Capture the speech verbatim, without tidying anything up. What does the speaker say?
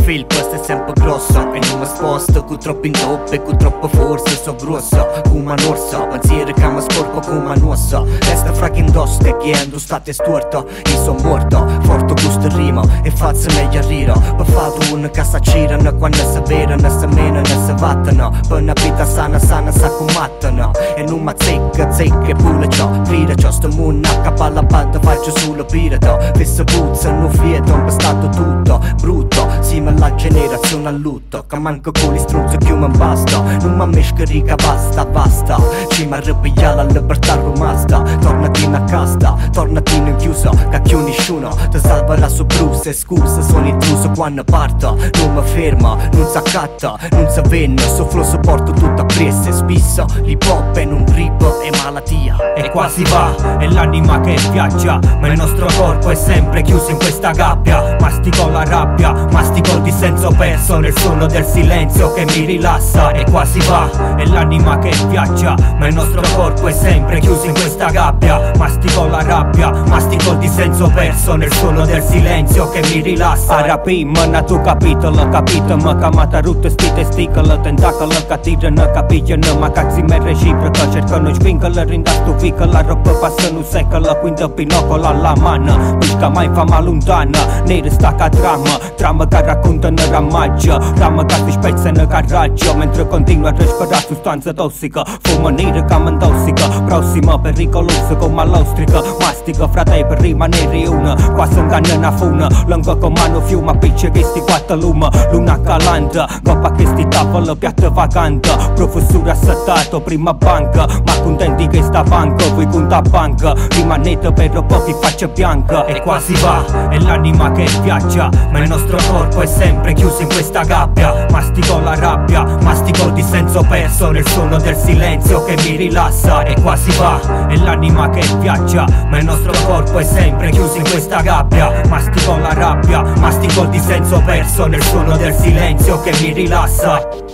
feel questo è sempre grosso e non mi sposto con troppo intoppo e con troppo forza. So grosso come un'orsa, pensieri che mi sporco come un'ossa. Resta fra che indosso e chi è state storto. Io son morto, forte questo rimo e faccio meglio riro. Per fare una casa c'irano quando si vedono, si menano, si vattano. Per una vita sana, sana, sa combattono. E non mi zecca, zecca e pure ciò, grida ciò. Sto mondo a cappella banda, faccio solo pirata. Fissa puzza, non fieto, è stato tutto brutto. Sima la generazione a lutto, che manco con gli struzzi che mi basta. Non mi mescarica, basta, basta. Ci mi arrabbià la libertà rimasta. Tornati in a casta, tornati in chiuso, che più nessuno ti salverà su bruce. Scusa, sono intruso quando parto. Non mi fermo, non si accatta, non si venno. Sofflo sopporto tutta pressa. Spisso, l'hip hop è un grip e malattia. E qua si va, è l'anima che viaggia, ma il nostro corpo è sempre chiuso in questa gabbia. Mastico la rabbia, mastico il dissenso perso nel suono del silenzio che mi rilassa. E qua si va, è l'anima che viaggia, ma il nostro corpo è sempre chiuso in questa gabbia. Mastico la rabbia, mastico il dissenso perso nel suono del silenzio che mi rilassa. Arapim, na tu capitolo, capito, ma camata rutte stite sticolo, tentacolo, catirano, capigliano, ma cazzi me reciproco, cercano spingolo, rindasto la roba passa un secolo, quindi binocolo alla mano. Busca mai fama lontana, nere stacca trama, trama che raccontano ramaggia, trama che si spezzano carraggio, mentre continua a respirare sostanza tossica, fuma nera che mi intossica, prossima pericolosa come l'ostrica, mastica fra te per rimanere una, qua son canna una funa, lungo come mano fiuma, picce che sti quattro luma, luna calanta, coppa che sti tavola, piatta vacante, professore assetato, prima banca, ma contenti che sta banca, voi conta banca, rimanete per pochi faccia bianca. E qua si va, è l'anima che viaggia, ma il nostro corpo è sempre chiuso in questa gabbia. Mastico la rabbia, mastico il dissenso perso nel suono del silenzio che mi rilassa. E qua si va, è l'anima che viaggia, ma il nostro corpo è sempre chiuso in questa gabbia. Mastico la rabbia, mastico il dissenso perso nel suono del silenzio che mi rilassa.